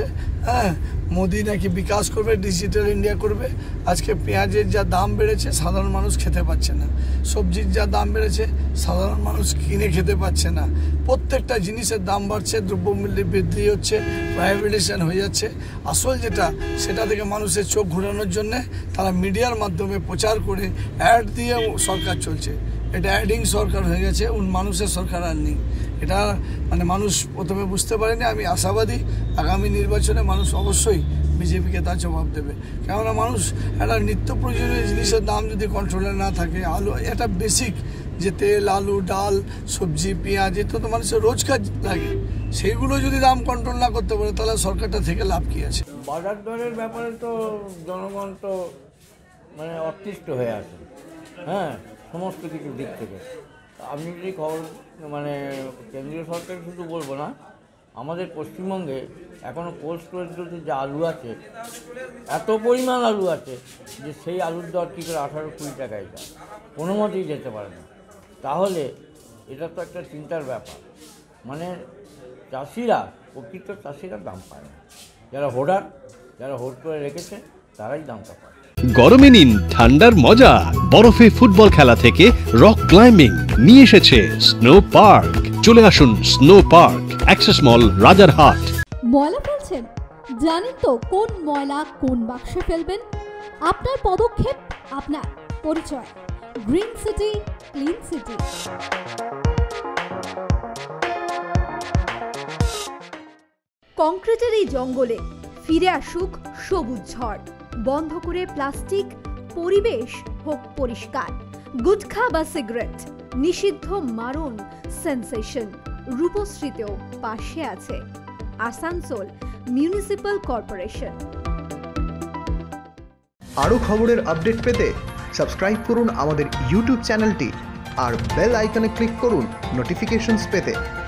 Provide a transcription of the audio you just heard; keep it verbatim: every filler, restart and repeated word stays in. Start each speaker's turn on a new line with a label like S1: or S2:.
S1: হ্যাঁ, মোদি নাকি বিকাশ করবে, ডিজিটাল ইন্ডিয়া করবে। আজকে পেঁয়াজের যা দাম বেড়েছে সাধারণ মানুষ খেতে পাচ্ছে না, সবজির যা দাম বেড়েছে সাধারণ মানুষ কিনে খেতে পাচ্ছে না, প্রত্যেকটা জিনিসের দাম বাড়ছে, দ্রব্যমূল্য বৃদ্ধি হচ্ছে, প্রাইভেটাইজেশন হয়ে যাচ্ছে। আসল যেটা সেটা থেকে মানুষের চোখ ঘোরানোর জন্যে তারা মিডিয়ার মাধ্যমে প্রচার করে অ্যাড দিয়ে সরকার চলছে। এটা অ্যাডিং সরকার হয়ে গেছে, মানুষের সরকার আর নেই। এটা মানে মানুষ প্রথমে বুঝতে পারেনি। আমি আশাবাদী আগামী নির্বাচনে মানুষ অবশ্যই বিজেপিকে তার জবাব দেবে। কেননা মানুষ একটা নিত্য প্রয়োজনীয় জিনিসের দাম যদি কন্ট্রোলে না থাকে, আলু এটা বেসিক যে তেল, আলু, ডাল, সবজি, পেঁয়াজ, এটা তো মানুষের রোজকার লাগে, সেইগুলো যদি দাম কন্ট্রোল না করতে পারে তাহলে সরকারটা থেকে লাভ কী আছে?
S2: বাজার দরের ব্যাপারে তো জনগণ তো মানে অতিষ্ঠ হয়ে আছে, হ্যাঁ, সমস্ত কিছু দিক থেকে। আপনি যদি খবর মানে কেন্দ্রীয় সরকার শুধু বলবো না, আমাদের পশ্চিমবঙ্গে এখনও কোল্ড স্টোরেজগুলোতে যে আলু আছে, এত পরিমাণ আলু আছে যে সেই আলুর দর কী করে আঠারো কুড়ি টাকায় যায়, কোনো মতেই যেতে পারে না। তাহলে এটা তো একটা চিন্তার ব্যাপার। মানে চাষিরা, প্রকৃত চাষিরা দাম পায় না, যারা হোর্ডার, যারা হোল্ড করে রেখেছে তারাই দামটা পায়।
S3: গরমে নিন ঠান্ডার মজা, বরফে ফুটবল খেলা থেকে রক ক্লাইম্বিং নিয়ে এসেছে স্নো পার্ক। চলে আসুন snow park, access mall, Rajarhat.
S4: ময়লা ফেলছেন? জানেন তো কোন ময়লা কোন বাক্সে ফেলবেন? আপনার পদক্ষেপ, আপনার পরিচয়। Green city, clean city.
S5: কংক্রিটের এই জঙ্গলে ফিরে আসুক সবুজ ঝড়, বন্ধ করে প্লাস্টিক, পরিবেশ হোক পরিষ্কার। গুটখা বা সিগারেট নিষিদ্ধ, মারণ সেন্সেশন। রূপশ্রীতেও পাশে আছে আসানসোল মিউনিসিপাল কর্পোরেশন।
S6: আরও খবরের আপডেট পেতে সাবস্ক্রাইব করুন আমাদের ইউটিউব চ্যানেলটি আর বেল আইকনে ক্লিক করুন নোটিফিকেশনস পেতে।